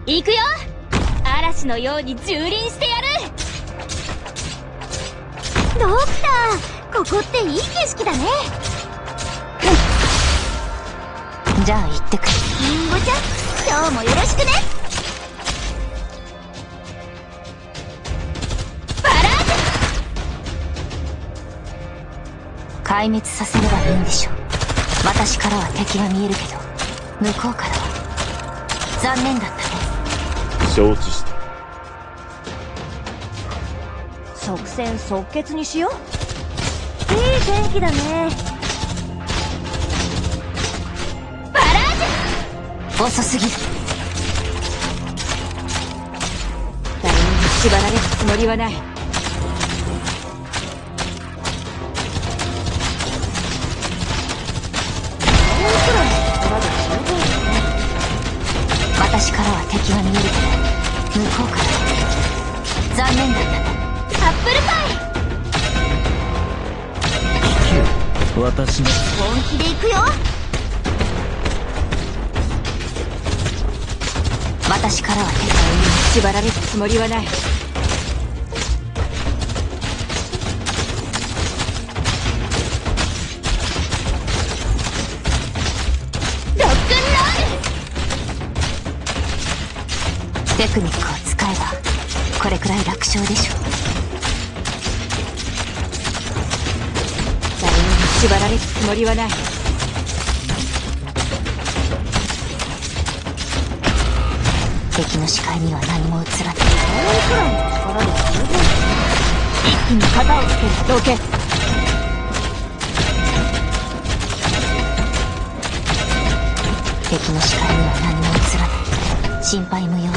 行くよ。嵐のように蹂躙してやる。 ドクター、ここっていい景色だね。 じゃあ行ってくる。 リンゴちゃん、今日もよろしくね。 バラー壊滅させればいいんでしょう。私からは敵が見えるけど、向こうからは残念だったね。 承知した。 即戦即決にしよう。いい天気だね。 バラージ遅すぎる。 誰にも縛られるつもりはない。 私からは敵が見えるけど、向こうからは残念だったね。 アップルパイ。 私の本気で行くよ。 私からは敵誰にも縛られるつもりはない。ロックンロール。 テクニックを使えばこれくらい楽勝でしょう。 誰にも縛られるつもりはない。 敵の視界には何も映らない。 一気に型をつける。どけ。 敵の視界には何も映らない。心配無用よ。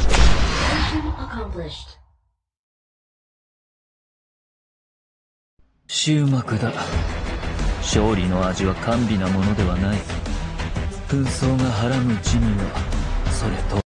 終幕だ。勝利の味は甘美なものではない。紛争がはらむうちにはそれと